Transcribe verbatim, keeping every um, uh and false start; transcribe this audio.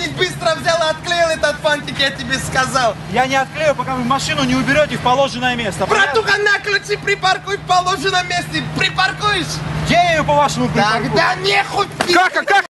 Начальник быстро взял и отклеил этот фантик, я тебе сказал. Я не отклею, пока вы машину не уберете в положенное место. Братуха, на ключи припаркуй в положенном месте. Припаркуешь? Где я ее, по-вашему, припаркую? Тогда нехуй. Как, а как?